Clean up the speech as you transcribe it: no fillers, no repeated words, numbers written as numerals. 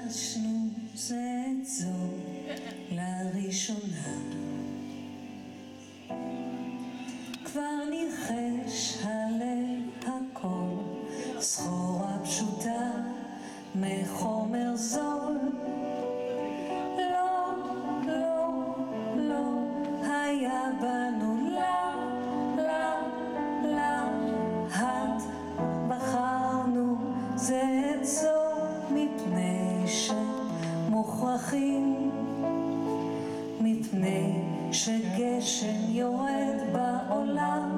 פגשנו זה את זו לראשונה, כבר ניחש הלב הכל, סחורה פשוטה מחומר זול. לא, לא, לא היה בנו את בחרנו זה את זו מפני שמוכרחים, מפני שגשם יורד בעולם